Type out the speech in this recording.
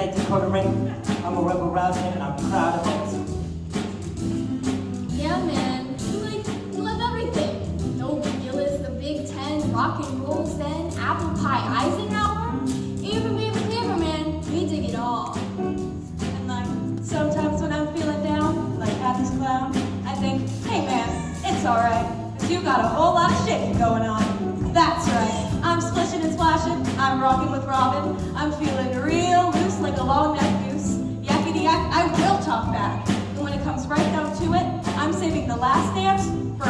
like Dakota ring. I'm a rebel rouser and I'm proud of it. Yeah, man, you love everything. No Gillis, the Big Ten, rock and roll Zen, apple pie Eisenhower, even being clever, man, we dig it all. And like, sometimes when I'm feeling down, like Happy's clown, I think, hey man, it's alright, 'cause you got a whole lot of shaking going on. That's right, I'm splishing and splashing, I'm rocking with Robin, I'm feeling real loose like a long neck goose. Yakety yak, I will talk back. And when it comes right down to it, I'm saving the last dance